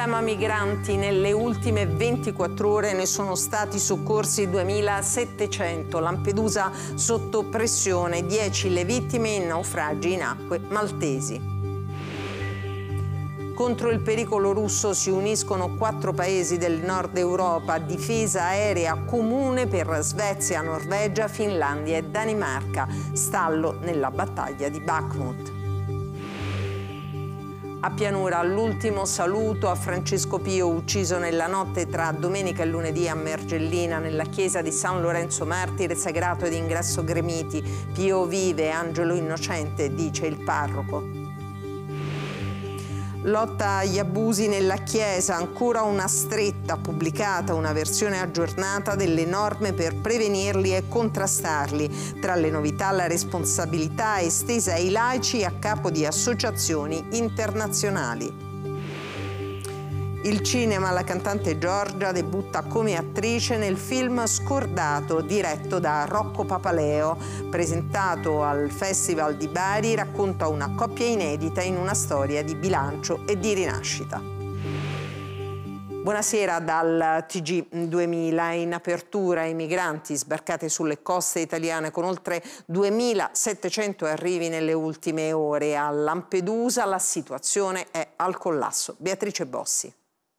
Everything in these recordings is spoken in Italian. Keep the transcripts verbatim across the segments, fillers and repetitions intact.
Tema migranti, nelle ultime ventiquattro ore ne sono stati soccorsi duemilasettecento. Lampedusa sotto pressione, dieci le vittime in naufragi in acque maltesi. Contro il pericolo russo si uniscono quattro paesi del nord Europa, difesa aerea comune per Svezia, Norvegia, Finlandia e Danimarca, stallo nella battaglia di Bakhmut. A Pianura l'ultimo saluto a Francesco Pio, ucciso nella notte tra domenica e lunedì a Mergellina nella chiesa di San Lorenzo Martire, sagrato ed ingresso gremiti. Pio vive, angelo innocente, dice il parroco. Lotta agli abusi nella Chiesa, ancora una stretta, pubblicata una versione aggiornata delle norme per prevenirli e contrastarli. Tra le novità la responsabilità estesa ai laici a capo di associazioni internazionali. Il cinema, la cantante Giorgia debutta come attrice nel film Scordato, diretto da Rocco Papaleo. Presentato al Festival di Bari, racconta una coppia inedita in una storia di bilancio e di rinascita. Buonasera dal T G duemila. In apertura i migranti sbarcati sulle coste italiane con oltre duemilasettecento arrivi nelle ultime ore. A Lampedusa la situazione è al collasso. Beatrice Bossi.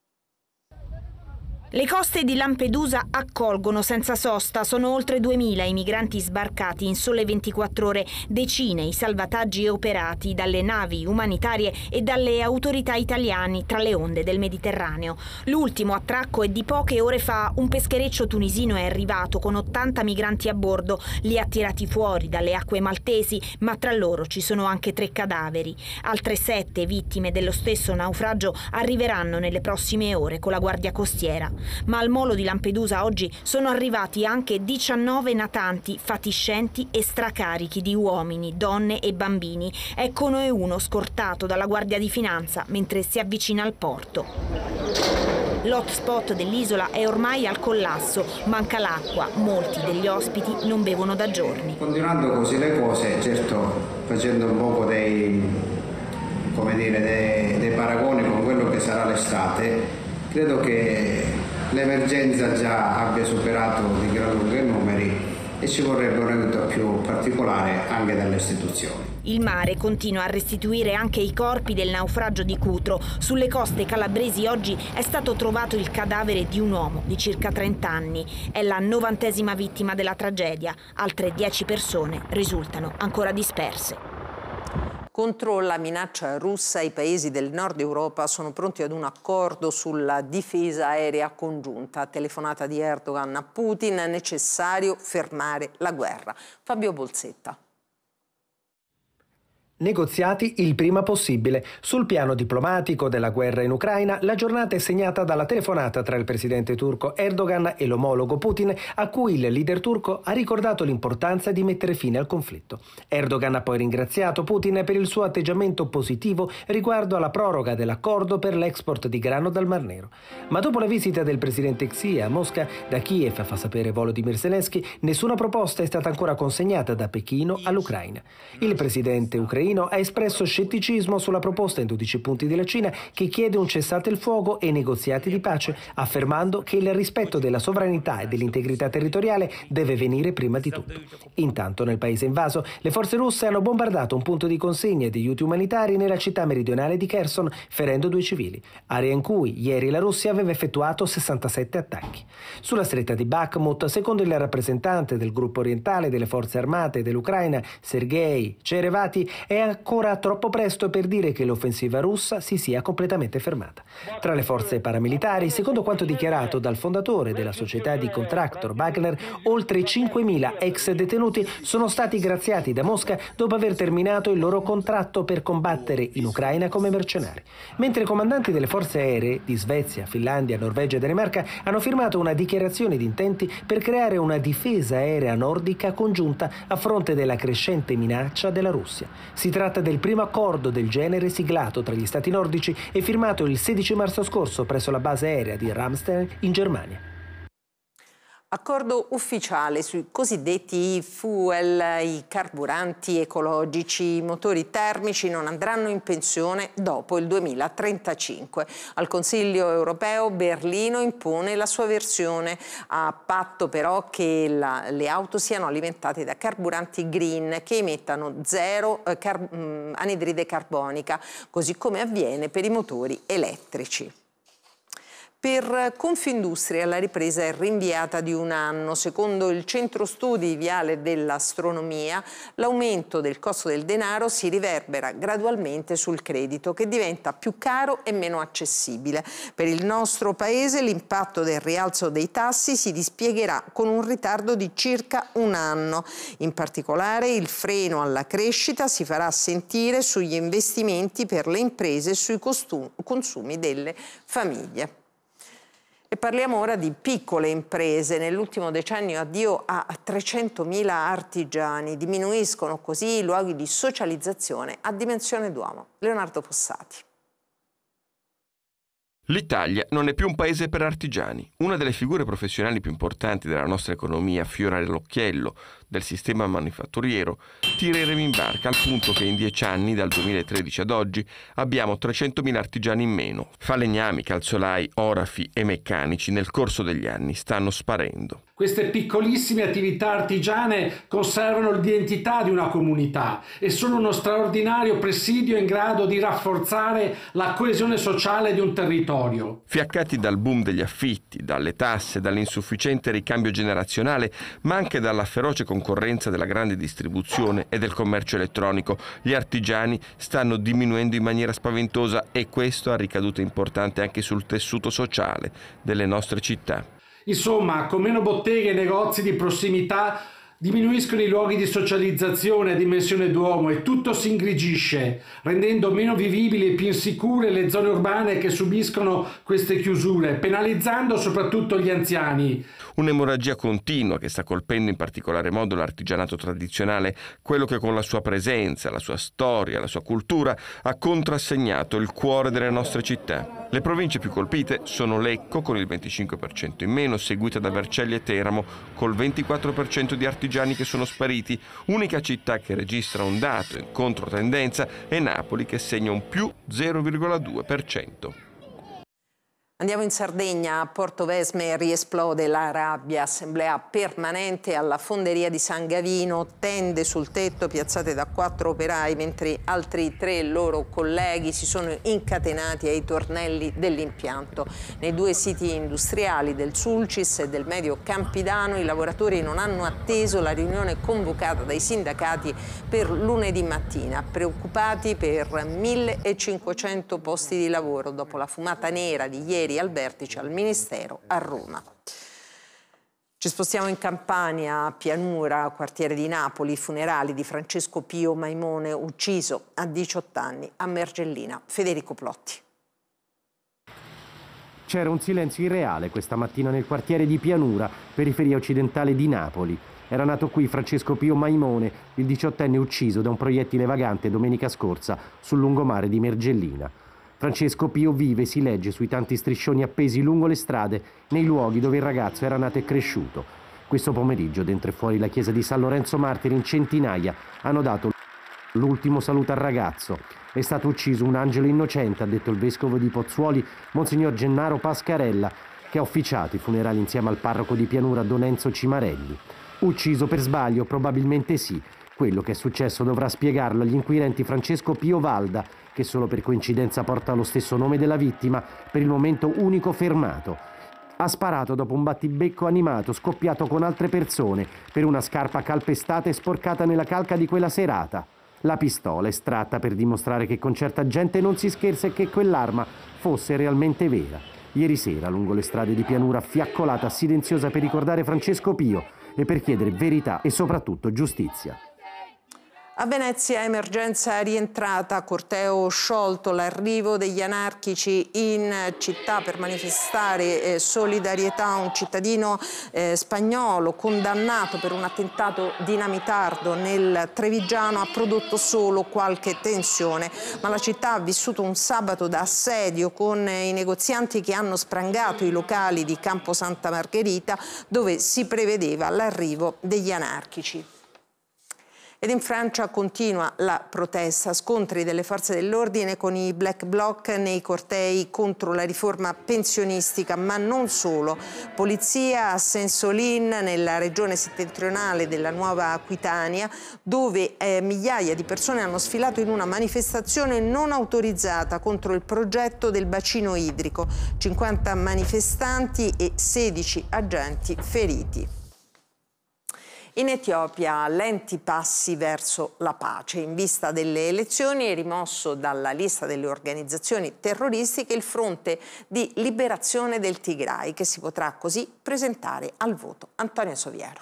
Le coste di Lampedusa accolgono senza sosta, sono oltre duemila i migranti sbarcati in sole ventiquattro ore, decine i salvataggi operati dalle navi umanitarie e dalle autorità italiane tra le onde del Mediterraneo. L'ultimo attracco è di poche ore fa, un peschereccio tunisino è arrivato con ottanta migranti a bordo, li ha tirati fuori dalle acque maltesi, ma tra loro ci sono anche tre cadaveri. Altre sette vittime dello stesso naufragio arriveranno nelle prossime ore con la Guardia Costiera. Ma al molo di Lampedusa oggi sono arrivati anche diciannove natanti fatiscenti e stracarichi di uomini, donne e bambini. Eccone uno scortato dalla Guardia di Finanza mentre si avvicina al porto. L'hotspot dell'isola è ormai al collasso, manca l'acqua, molti degli ospiti non bevono da giorni. Continuando così le cose, certo facendo un poco dei, come dire, dei, dei paragoni con quello che sarà l'estate, credo che l'emergenza già abbia superato di gran lunga i numeri e ci vorrebbe un aiuto più particolare anche dalle istituzioni. Il mare continua a restituire anche i corpi del naufragio di Cutro. Sulle coste calabresi oggi è stato trovato il cadavere di un uomo di circa trenta anni. È la novantesima vittima della tragedia. Altre dieci persone risultano ancora disperse. Contro la minaccia russa i paesi del nord Europa sono pronti ad un accordo sulla difesa aerea congiunta. Telefonata di Erdogan a Putin, è necessario fermare la guerra. Fabio Bolsetta. Negoziati il prima possibile. Sul piano diplomatico della guerra in Ucraina, la giornata è segnata dalla telefonata tra il presidente turco Erdogan e l'omologo Putin, a cui il leader turco ha ricordato l'importanza di mettere fine al conflitto. Erdogan ha poi ringraziato Putin per il suo atteggiamento positivo riguardo alla proroga dell'accordo per l'export di grano dal Mar Nero. Ma dopo la visita del presidente Xi a Mosca, da Kiev, fa sapere Volodymyr Zelensky, nessuna proposta è stata ancora consegnata da Pechino all'Ucraina. Il presidente ucraino ha espresso scetticismo sulla proposta in dodici punti della Cina che chiede un cessate il fuoco e negoziati di pace, affermando che il rispetto della sovranità e dell'integrità territoriale deve venire prima di tutto. Intanto nel paese invaso le forze russe hanno bombardato un punto di consegna di aiuti umanitari nella città meridionale di Kherson, ferendo due civili, area in cui ieri la Russia aveva effettuato sessantasette attacchi. Sulla stretta di Bakhmut, secondo il rappresentante del gruppo orientale delle forze armate dell'Ucraina, Sergei Cherevati, è ancora troppo presto per dire che l'offensiva russa si sia completamente fermata. Tra le forze paramilitari, secondo quanto dichiarato dal fondatore della società di contractor Wagner, oltre cinquemila ex detenuti sono stati graziati da Mosca dopo aver terminato il loro contratto per combattere in Ucraina come mercenari. Mentre i comandanti delle forze aeree di Svezia, Finlandia, Norvegia e Danimarca hanno firmato una dichiarazione di intenti per creare una difesa aerea nordica congiunta a fronte della crescente minaccia della Russia. Si tratta del primo accordo del genere siglato tra gli stati nordici e firmato il sedici marzo scorso presso la base aerea di Ramstein in Germania. Accordo ufficiale sui cosiddetti fuel, i carburanti ecologici. I motori termici non andranno in pensione dopo il duemilatrentacinque. Al Consiglio europeo Berlino impone la sua versione, a patto però che la, le auto siano alimentate da carburanti green che emettano zero eh, car mh, anidride carbonica, così come avviene per i motori elettrici. Per Confindustria la ripresa è rinviata di un anno. Secondo il Centro Studi Viale dell'Astronomia, l'aumento del costo del denaro si riverbera gradualmente sul credito, che diventa più caro e meno accessibile. Per il nostro Paese l'impatto del rialzo dei tassi si dispiegherà con un ritardo di circa un anno. In particolare il freno alla crescita si farà sentire sugli investimenti per le imprese e sui consumi delle famiglie. E parliamo ora di piccole imprese. Nell'ultimo decennio addio a trecentomila artigiani. Diminuiscono così i luoghi di socializzazione a dimensione d'uomo. Leonardo Fossati. L'Italia non è più un paese per artigiani. Una delle figure professionali più importanti della nostra economia fiora all'occhiello del sistema manifatturiero tira i remi in barca, al punto che in dieci anni, dal duemilatredici ad oggi, abbiamo trecentomila artigiani in meno. Falegnami, calzolai, orafi e meccanici nel corso degli anni stanno sparendo. Queste piccolissime attività artigiane conservano l'identità di una comunità e sono uno straordinario presidio in grado di rafforzare la coesione sociale di un territorio. Fiaccati dal boom degli affitti, dalle tasse, dall'insufficiente ricambio generazionale, ma anche dalla feroce concorrenza della grande distribuzione e del commercio elettronico, gli artigiani stanno diminuendo in maniera spaventosa e questo ha ricadute importanti anche sul tessuto sociale delle nostre città. Insomma, con meno botteghe e negozi di prossimità diminuiscono i luoghi di socializzazione a dimensione d'uomo e tutto si ingrigisce, rendendo meno vivibili e più insicure le zone urbane che subiscono queste chiusure, penalizzando soprattutto gli anziani. Un'emorragia continua che sta colpendo in particolare modo l'artigianato tradizionale, quello che con la sua presenza, la sua storia, la sua cultura ha contrassegnato il cuore delle nostre città. Le province più colpite sono Lecco con il venticinque per cento in meno, seguita da Vercelli e Teramo col ventiquattro per cento di artigiani che sono spariti. Unica città che registra un dato in controtendenza è Napoli, che segna un più zero virgola due per cento. Andiamo in Sardegna. A Portovesme riesplode la rabbia. Assemblea permanente alla fonderia di San Gavino, tende sul tetto piazzate da quattro operai, mentre altri tre loro colleghi si sono incatenati ai tornelli dell'impianto. Nei due siti industriali del Sulcis e del Medio Campidano i lavoratori non hanno atteso la riunione convocata dai sindacati per lunedì mattina, preoccupati per millecinquecento posti di lavoro dopo la fumata nera di ieri al vertice al Ministero a Roma. Ci spostiamo in Campania, a Pianura, quartiere di Napoli, funerali di Francesco Pio Maimone, ucciso a diciotto anni a Mergellina. Federico Plotti. C'era un silenzio irreale questa mattina nel quartiere di Pianura, periferia occidentale di Napoli. Era nato qui Francesco Pio Maimone, il diciottenne ucciso da un proiettile vagante domenica scorsa sul lungomare di Mergellina. Francesco Pio vive, si legge sui tanti striscioni appesi lungo le strade, nei luoghi dove il ragazzo era nato e cresciuto. Questo pomeriggio, dentro e fuori la chiesa di San Lorenzo Martire, in centinaia hanno dato l'ultimo saluto al ragazzo. È stato ucciso un angelo innocente, ha detto il vescovo di Pozzuoli, Monsignor Gennaro Pascarella, che ha officiato i funerali insieme al parroco di Pianura, Don Enzo Cimarelli. Ucciso per sbaglio? Probabilmente sì. Quello che è successo dovrà spiegarlo agli inquirenti Francesco Pio Valda, che solo per coincidenza porta lo stesso nome della vittima, per il momento unico fermato. Ha sparato dopo un battibecco animato scoppiato con altre persone per una scarpa calpestata e sporcata nella calca di quella serata. La pistola estratta per dimostrare che con certa gente non si scherza e che quell'arma fosse realmente vera. Ieri sera, lungo le strade di Pianura, fiaccolata silenziosa per ricordare Francesco Pio e per chiedere verità e soprattutto giustizia. A Venezia emergenza rientrata, corteo sciolto, l'arrivo degli anarchici in città per manifestare eh, solidarietà a un cittadino eh, spagnolo condannato per un attentato dinamitardo nel Trevigiano ha prodotto solo qualche tensione, ma la città ha vissuto un sabato d'assedio con eh, i negozianti che hanno sprangato i locali di Campo Santa Margherita dove si prevedeva l'arrivo degli anarchici. Ed in Francia continua la protesta, scontri delle forze dell'ordine con i Black Bloc nei cortei contro la riforma pensionistica, ma non solo. Polizia a Saint-Solin, nella regione settentrionale della Nuova Aquitania, dove eh, migliaia di persone hanno sfilato in una manifestazione non autorizzata contro il progetto del bacino idrico. cinquanta manifestanti e sedici agenti feriti. In Etiopia lenti passi verso la pace. In vista delle elezioni è rimosso dalla lista delle organizzazioni terroristiche il Fronte di Liberazione del Tigray, che si potrà così presentare al voto. Antonio Soviero.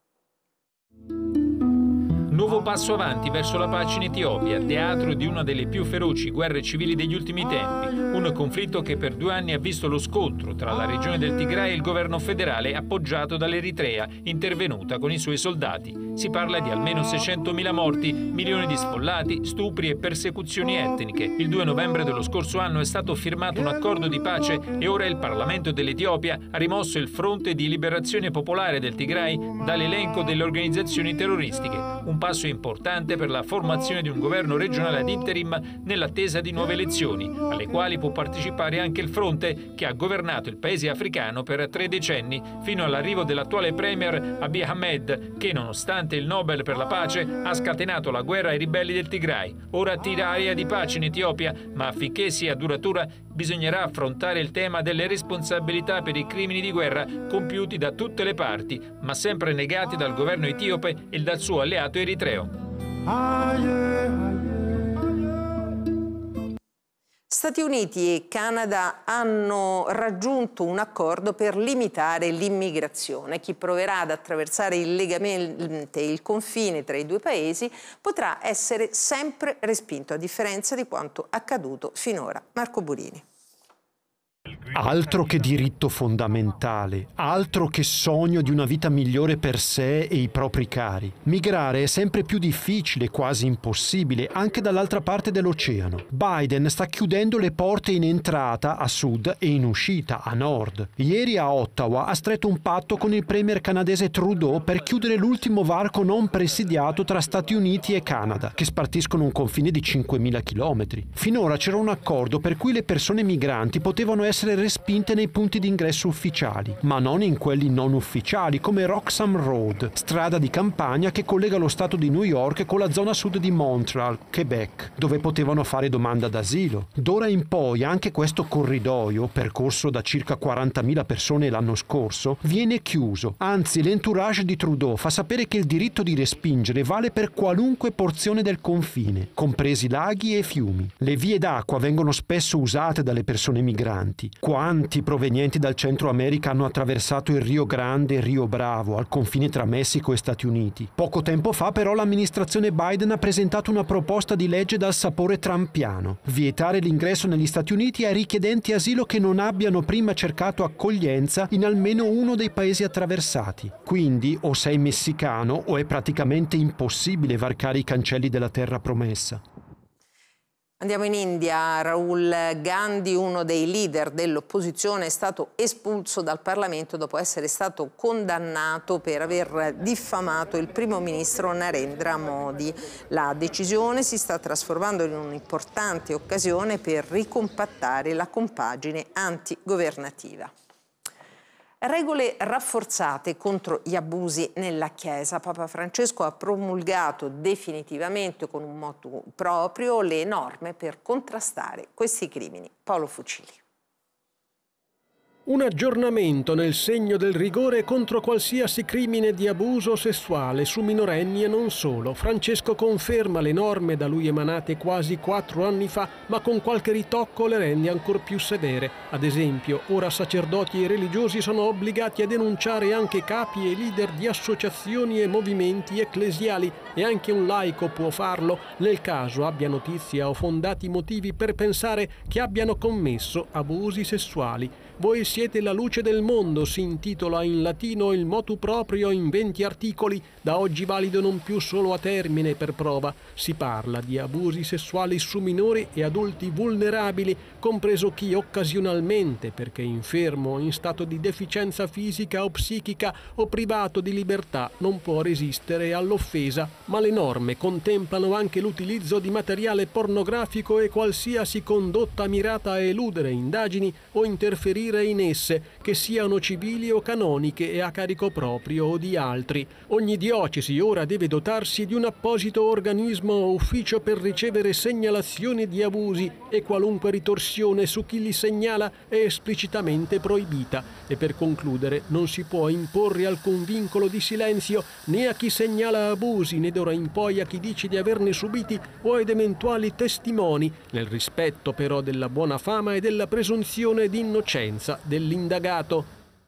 Nuovo passo avanti verso la pace in Etiopia, teatro di una delle più feroci guerre civili degli ultimi tempi. Un conflitto che per due anni ha visto lo scontro tra la regione del Tigray e il governo federale appoggiato dall'Eritrea, intervenuta con i suoi soldati. Si parla di almeno seicentomila morti, milioni di sfollati, stupri e persecuzioni etniche. Il due novembre dello scorso anno è stato firmato un accordo di pace e ora il Parlamento dell'Etiopia ha rimosso il Fronte di Liberazione Popolare del Tigray dall'elenco delle organizzazioni terroristiche. Un passo importante per la formazione di un governo regionale ad interim nell'attesa di nuove elezioni, alle quali può partecipare anche il Fronte che ha governato il paese africano per tre decenni fino all'arrivo dell'attuale premier Abiy Ahmed, che nonostante il Nobel per la pace ha scatenato la guerra ai ribelli del Tigray. Ora tira aria di pace in Etiopia, ma affinché sia duratura bisognerà affrontare il tema delle responsabilità per i crimini di guerra compiuti da tutte le parti, ma sempre negati dal governo etiope e dal suo alleato eritreo. Stati Uniti e Canada hanno raggiunto un accordo per limitare l'immigrazione. Chi proverà ad attraversare illegalmente il confine tra i due paesi potrà essere sempre respinto, a differenza di quanto accaduto finora. Marco Burini. Altro che diritto fondamentale, altro che sogno di una vita migliore per sé e i propri cari. Migrare è sempre più difficile, quasi impossibile, anche dall'altra parte dell'oceano. Biden sta chiudendo le porte in entrata a sud e in uscita a nord. Ieri a Ottawa ha stretto un patto con il premier canadese Trudeau per chiudere l'ultimo varco non presidiato tra Stati Uniti e Canada, che spartiscono un confine di cinquemila chilometri. Finora c'era un accordo per cui le persone migranti potevano essere essere respinte nei punti d'ingresso ufficiali, ma non in quelli non ufficiali, come Roxham Road, strada di campagna che collega lo stato di New York con la zona sud di Montreal, Quebec, dove potevano fare domanda d'asilo. D'ora in poi anche questo corridoio, percorso da circa quarantamila persone l'anno scorso, viene chiuso. Anzi, l'entourage di Trudeau fa sapere che il diritto di respingere vale per qualunque porzione del confine, compresi laghi e fiumi. Le vie d'acqua vengono spesso usate dalle persone migranti. Quanti provenienti dal Centro America hanno attraversato il Rio Grande e Rio Bravo al confine tra Messico e Stati Uniti? Poco tempo fa però l'amministrazione Biden ha presentato una proposta di legge dal sapore trumpiano: vietare l'ingresso negli Stati Uniti ai richiedenti asilo che non abbiano prima cercato accoglienza in almeno uno dei paesi attraversati. Quindi o sei messicano o è praticamente impossibile varcare i cancelli della terra promessa. Andiamo in India. Rahul Gandhi, uno dei leader dell'opposizione, è stato espulso dal Parlamento dopo essere stato condannato per aver diffamato il primo ministro Narendra Modi. La decisione si sta trasformando in un'importante occasione per ricompattare la compagine antigovernativa. Regole rafforzate contro gli abusi nella Chiesa. Papa Francesco ha promulgato definitivamente con un motu proprio le norme per contrastare questi crimini. Paolo Fucili. Un aggiornamento nel segno del rigore contro qualsiasi crimine di abuso sessuale su minorenni e non solo. Francesco conferma le norme da lui emanate quasi quattro anni fa, ma con qualche ritocco le rende ancor più severe. Ad esempio, ora sacerdoti e religiosi sono obbligati a denunciare anche capi e leader di associazioni e movimenti ecclesiali, e anche un laico può farlo nel caso abbia notizia o fondati motivi per pensare che abbiano commesso abusi sessuali. Voi siete la luce del mondo, si intitola in latino il motu proprio in venti articoli, da oggi valido non più solo a termine per prova. Si parla di abusi sessuali su minori e adulti vulnerabili, compreso chi occasionalmente, perché infermo o in stato di deficienza fisica o psichica o privato di libertà, non può resistere all'offesa. Ma le norme contemplano anche l'utilizzo di materiale pornografico e qualsiasi condotta mirata a eludere indagini o interferire in esse, che siano civili o canoniche e a carico proprio o di altri. Ogni diocesi ora deve dotarsi di un apposito organismo o ufficio per ricevere segnalazioni di abusi, e qualunque ritorsione su chi li segnala è esplicitamente proibita. E per concludere, non si può imporre alcun vincolo di silenzio né a chi segnala abusi, né d'ora in poi a chi dice di averne subiti o ad eventuali testimoni, nel rispetto però della buona fama e della presunzione di innocenza dell'indagato.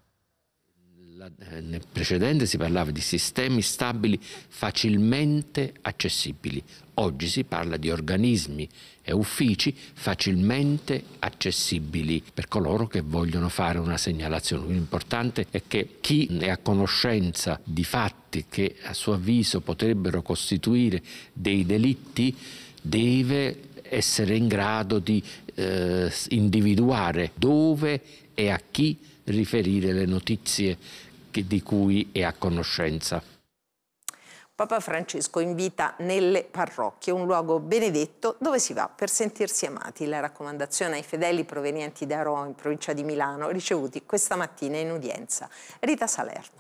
Nel precedente si parlava di sistemi stabili facilmente accessibili. Oggi si parla di organismi e uffici facilmente accessibili per coloro che vogliono fare una segnalazione. L'importante è che chi è a conoscenza di fatti che a suo avviso potrebbero costituire dei delitti deve essere in grado di eh, individuare dove e a chi riferire le notizie che, di cui è a conoscenza. Papa Francesco invita nelle parrocchie, un luogo benedetto dove si va per sentirsi amati. La raccomandazione ai fedeli provenienti da Rho, in provincia di Milano, ricevuti questa mattina in udienza. Rita Salerno.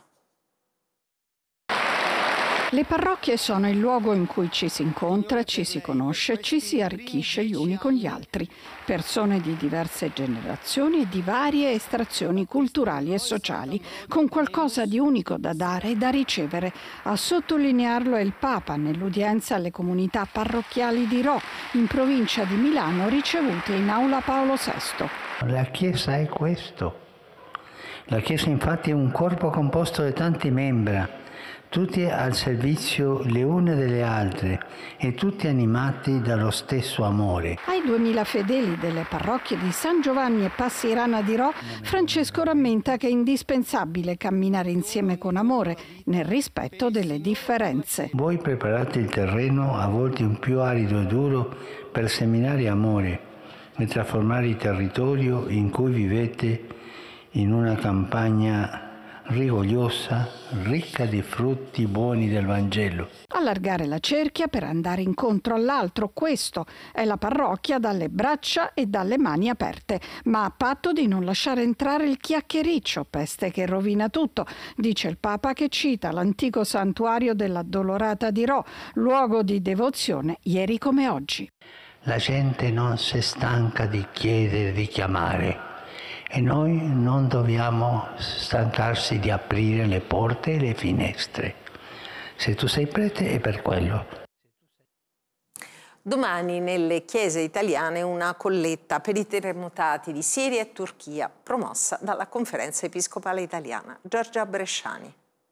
Le parrocchie sono il luogo in cui ci si incontra, ci si conosce, ci si arricchisce gli uni con gli altri. Persone di diverse generazioni e di varie estrazioni culturali e sociali, con qualcosa di unico da dare e da ricevere. A sottolinearlo è il Papa nell'udienza alle comunità parrocchiali di Rho, in provincia di Milano, ricevute in Aula Paolo sesto. La Chiesa è questo. La Chiesa infatti è un corpo composto da tanti membri, tutti al servizio le une delle altre e tutti animati dallo stesso amore. Ai duemila fedeli delle parrocchie di San Giovanni e Passirana di Rho, Francesco rammenta che è indispensabile camminare insieme con amore, nel rispetto delle differenze. Voi preparate il terreno, a volte un più arido e duro, per seminare amore e trasformare il territorio in cui vivete in una campagna rigogliosa, ricca di frutti buoni del Vangelo. Allargare la cerchia per andare incontro all'altro, questo è la parrocchia dalle braccia e dalle mani aperte, ma a patto di non lasciare entrare il chiacchiericcio, peste che rovina tutto, dice il Papa, che cita l'antico santuario dell'Addolorata di Rho, luogo di devozione ieri come oggi. La gente non si stanca di chiedere, di chiamare. E noi non dobbiamo stancarsi di aprire le porte e le finestre. Se tu sei prete è per quello. Domani nelle chiese italiane una colletta per i terremotati di Siria e Turchia, promossa dalla Conferenza Episcopale Italiana. Giorgia Bresciani.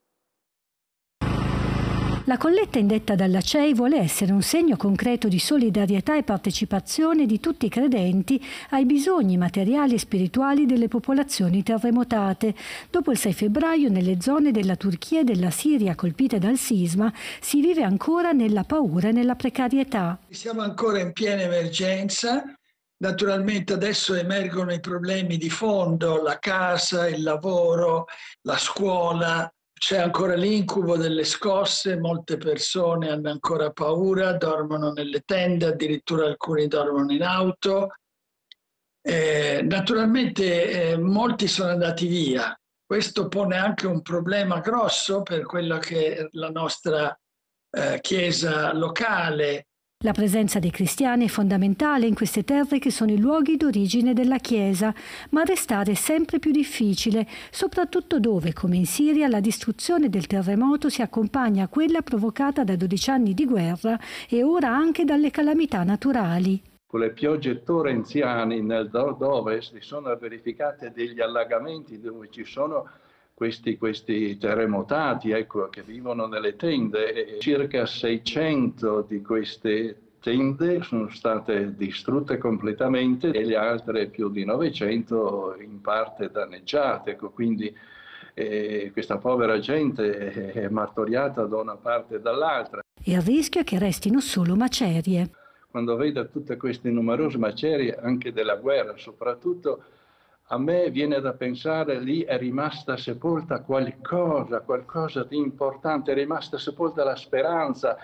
La colletta indetta dalla C E I vuole essere un segno concreto di solidarietà e partecipazione di tutti i credenti ai bisogni materiali e spirituali delle popolazioni terremotate. Dopo il sei febbraio, nelle zone della Turchia e della Siria colpite dal sisma, si vive ancora nella paura e nella precarietà. Siamo ancora in piena emergenza. Naturalmente adesso emergono i problemi di fondo, la casa, il lavoro, la scuola. C'è ancora l'incubo delle scosse, molte persone hanno ancora paura, dormono nelle tende, addirittura alcuni dormono in auto. Eh, naturalmente eh, molti sono andati via. Questo pone anche un problema grosso per quella che è la nostra eh, chiesa locale. La presenza dei cristiani è fondamentale in queste terre che sono i luoghi d'origine della Chiesa, ma restare è sempre più difficile, soprattutto dove, come in Siria, la distruzione del terremoto si accompagna a quella provocata da dodici anni di guerra e ora anche dalle calamità naturali. Con le piogge torrenziali nel dove si sono verificati degli allagamenti, dove ci sono questi, questi terremotati, ecco, che vivono nelle tende, e circa seicento di queste tende sono state distrutte completamente e le altre più di novecento in parte danneggiate, ecco, quindi eh, questa povera gente è martoriata da una parte e dall'altra. Il rischio è che restino solo macerie. Quando vedo tutte queste numerose macerie, anche della guerra soprattutto, a me viene da pensare lì è rimasta sepolta qualcosa, qualcosa di importante, è rimasta sepolta la speranza.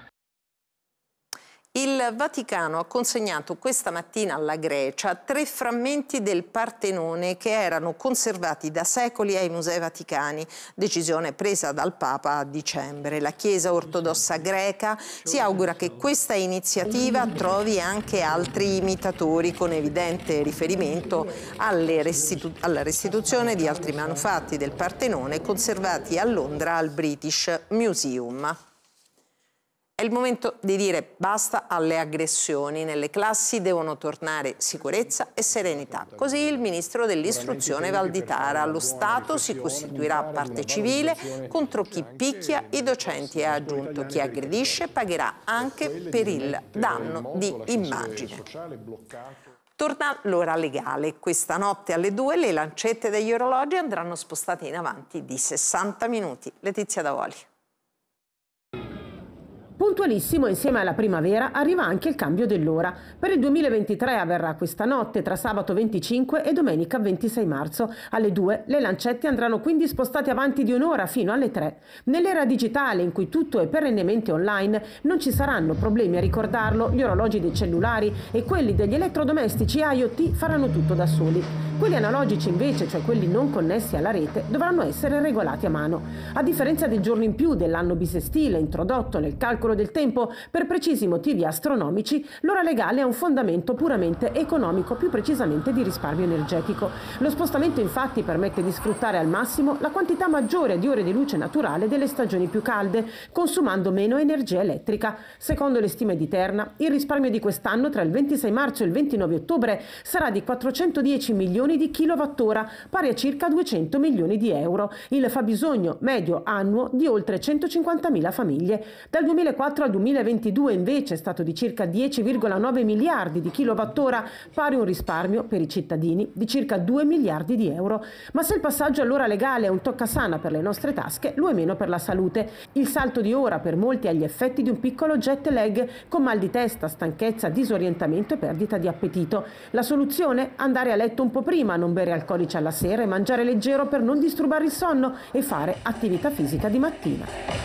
Il Vaticano ha consegnato questa mattina alla Grecia tre frammenti del Partenone che erano conservati da secoli ai Musei Vaticani, decisione presa dal Papa a dicembre. La Chiesa ortodossa greca si augura che questa iniziativa trovi anche altri imitatori, con evidente riferimento alle restitu- alla restituzione di altri manufatti del Partenone conservati a Londra al British Museum. È il momento di dire basta alle aggressioni. Nelle classi devono tornare sicurezza e serenità. Così il ministro dell'istruzione Valditara. Lo Stato si costituirà parte civile contro chi picchia i docenti e ha aggiunto chi aggredisce pagherà anche per il danno di immagine. Torna l'ora legale. Questa notte alle due le lancette degli orologi andranno spostate in avanti di sessanta minuti. Letizia Davoli. Puntualissimo, insieme alla primavera, arriva anche il cambio dell'ora. Per il duemilaventitré avverrà questa notte, tra sabato venticinque e domenica ventisei marzo. Alle due le lancette andranno quindi spostate avanti di un'ora fino alle tre. Nell'era digitale, in cui tutto è perennemente online, non ci saranno problemi a ricordarlo. Gli orologi dei cellulari e quelli degli elettrodomestici I O T faranno tutto da soli. Quelli analogici invece, cioè quelli non connessi alla rete, dovranno essere regolati a mano. A differenza del giorno in più dell'anno bisestile introdotto nel calcolo del tempo per precisi motivi astronomici, l'ora legale ha un fondamento puramente economico, più precisamente di risparmio energetico. Lo spostamento infatti permette di sfruttare al massimo la quantità maggiore di ore di luce naturale delle stagioni più calde, consumando meno energia elettrica. Secondo le stime di Terna, il risparmio di quest'anno tra il ventisei marzo e il ventinove ottobre sarà di quattrocentodieci milioni di kilowattora, pari a circa duecento milioni di euro, il fabbisogno medio annuo di oltre centocinquantamila famiglie. Dal duemilaquattro al duemilaventidue invece è stato di circa dieci virgola nove miliardi di kilowattora, pari a un risparmio per i cittadini di circa due miliardi di euro. Ma se il passaggio all'ora legale è un toccasana per le nostre tasche, lo è meno per la salute. Il salto di ora per molti ha gli effetti di un piccolo jet lag, con mal di testa, stanchezza, disorientamento e perdita di appetito. La soluzione? Andare a letto un po' prima, non bere alcolici alla sera e mangiare leggero per non disturbare il sonno e fare attività fisica di mattina.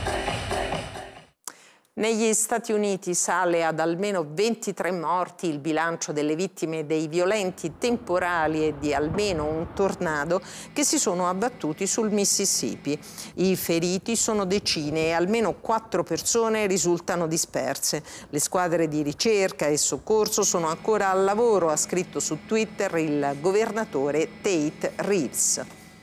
Negli Stati Uniti sale ad almeno ventitré morti il bilancio delle vittime dei violenti temporali e di almeno un tornado che si sono abbattuti sul Mississippi. I feriti sono decine e almeno quattro persone risultano disperse. Le squadre di ricerca e soccorso sono ancora al lavoro, ha scritto su Twitter il governatore Tate Reeves.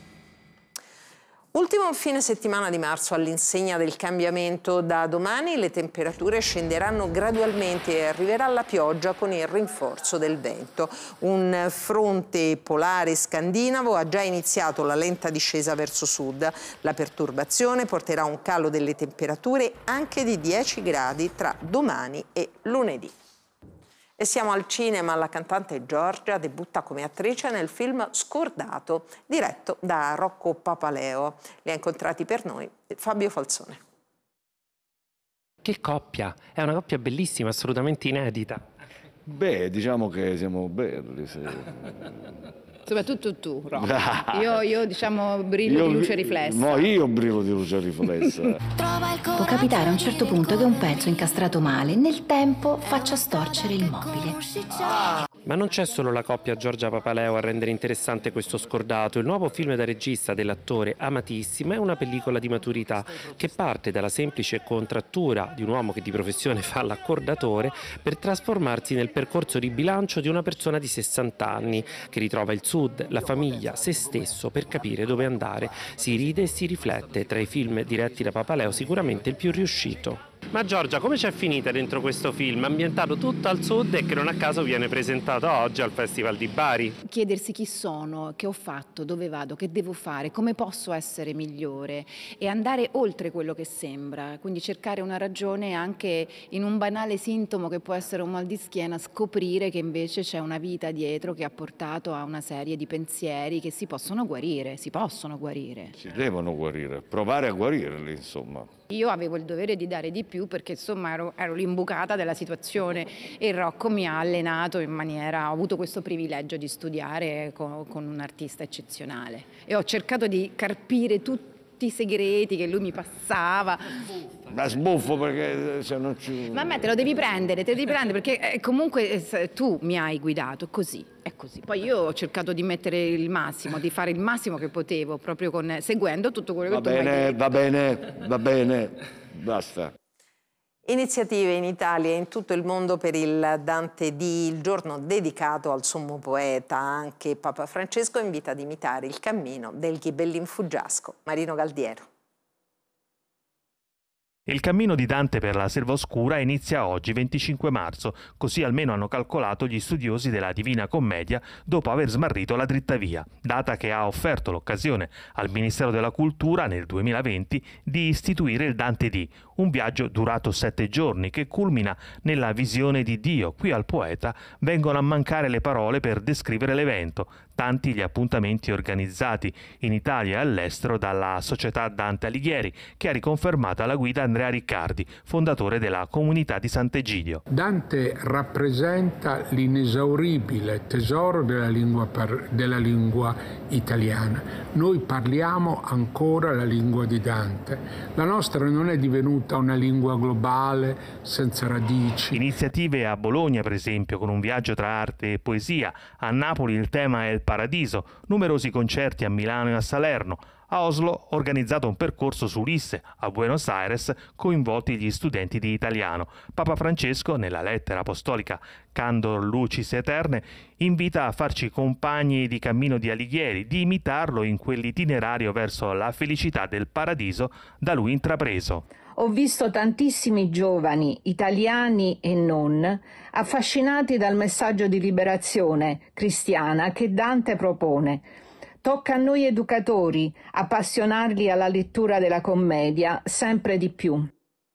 Ultimo fine settimana di marzo all'insegna del cambiamento. Da domani le temperature scenderanno gradualmente e arriverà la pioggia con il rinforzo del vento. Un fronte polare scandinavo ha già iniziato la lenta discesa verso sud. La perturbazione porterà un calo delle temperature anche di dieci gradi tra domani e lunedì. E siamo al cinema. La cantante Giorgia debutta come attrice nel film Scordato, diretto da Rocco Papaleo. Li ha incontrati per noi Fabio Falzone. Che coppia! È una coppia bellissima, assolutamente inedita. Beh, diciamo che siamo belli. Sì. Soprattutto tu, Rocco. Io, io diciamo brillo io, di luce riflessa. No, io brillo di luce riflessa. Può capitare a un certo punto che un pezzo incastrato male nel tempo faccia storcere il mobile. Ma non c'è solo la coppia Giorgia Papaleo a rendere interessante questo scordato. Il nuovo film da regista dell'attore amatissimo è una pellicola di maturità che parte dalla semplice contrattura di un uomo che di professione fa l'accordatore per trasformarsi nel percorso di bilancio di una persona di sessanta anni che ritrova il sud, la famiglia, se stesso per capire dove andare. Si ride e si riflette. Tra i film diretti da Papaleo sicuramente il più riuscito. Ma Giorgia, come c'è finita dentro questo film, ambientato tutto al sud e che non a caso viene presentato oggi al Festival di Bari? Chiedersi chi sono, che ho fatto, dove vado, che devo fare, come posso essere migliore e andare oltre quello che sembra, quindi cercare una ragione anche in un banale sintomo che può essere un mal di schiena, scoprire che invece c'è una vita dietro che ha portato a una serie di pensieri che si possono guarire, si possono guarire. Si devono guarire, provare a guarirli, insomma. Io avevo il dovere di dare di più perché insomma ero, ero l'imbucata della situazione e il Rocco mi ha allenato in maniera, ho avuto questo privilegio di studiare con, con un artista eccezionale e ho cercato di carpire tutti i segreti che lui mi passava. Ma sbuffo perché se non ci... Ma a me te lo devi prendere, te lo devi prendere perché eh, comunque eh, tu mi hai guidato, così, è così. Poi io ho cercato di mettere il massimo, di fare il massimo che potevo, proprio con, seguendo tutto quello che va tu mi hai bene, detto. Va bene, va bene, basta. Iniziative in Italia e in tutto il mondo per il Dante Dì, il giorno dedicato al sommo poeta. Anche Papa Francesco invita ad imitare il cammino del Ghibellin Fuggiasco. Marino Galdiero. Il cammino di Dante per la Selva Oscura inizia oggi, venticinque marzo, così almeno hanno calcolato gli studiosi della Divina Commedia dopo aver smarrito la dritta via, data che ha offerto l'occasione al Ministero della Cultura nel duemilaventi di istituire il Dante Dì, un viaggio durato sette giorni che culmina nella visione di Dio. Qui al poeta vengono a mancare le parole per descrivere l'evento, tanti gli appuntamenti organizzati in Italia e all'estero dalla Società Dante Alighieri, che ha riconfermato la guida Andrea Riccardi, fondatore della comunità di Sant'Egidio. Dante rappresenta l'inesauribile tesoro della lingua, per, della lingua italiana. Noi parliamo ancora la lingua di Dante. La nostra non è divenuta una lingua globale, senza radici. Iniziative a Bologna, per esempio, con un viaggio tra arte e poesia. A Napoli il tema è il paradiso. Numerosi concerti a Milano e a Salerno. A Oslo organizzato un percorso su Ulisse, a Buenos Aires coinvolti gli studenti di italiano. Papa Francesco, nella lettera apostolica Candor Lucis Eterne, invita a farci compagni di cammino di Alighieri, di imitarlo in quell'itinerario verso la felicità del paradiso da lui intrapreso. Ho visto tantissimi giovani, italiani e non, affascinati dal messaggio di liberazione cristiana che Dante propone. Tocca a noi educatori appassionarli alla lettura della commedia sempre di più.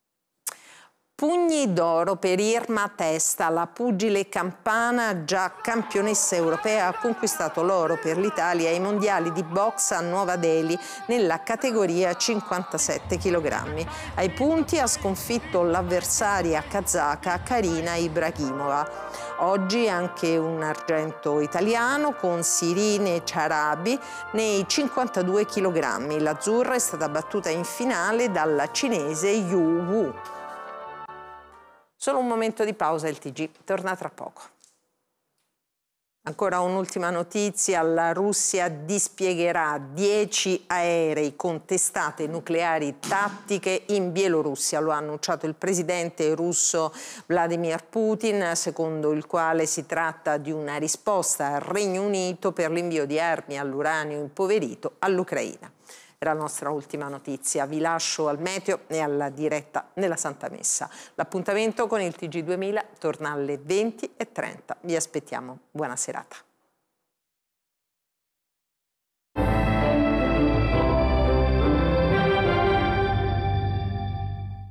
Pugni d'oro per Irma Testa, la pugile campana, già campionessa europea, ha conquistato l'oro per l'Italia ai mondiali di box a Nuova Delhi nella categoria cinquantasette chilogrammi. Ai punti ha sconfitto l'avversaria kazaka Karina Ibrahimova. Oggi anche un argento italiano con Sirine Charabi nei cinquantadue chilogrammi. L'azzurra è stata battuta in finale dalla cinese Yu Wu. Solo un momento di pausa, il T G torna tra poco. Ancora un'ultima notizia, la Russia dispiegherà dieci aerei con testate nucleari tattiche in Bielorussia, lo ha annunciato il presidente russo Vladimir Putin, secondo il quale si tratta di una risposta al Regno Unito per l'invio di armi all'uranio impoverito all'Ucraina. Era la nostra ultima notizia, vi lascio al meteo e alla diretta nella Santa Messa. L'appuntamento con il T G duemila torna alle venti e trenta, vi aspettiamo, buona serata.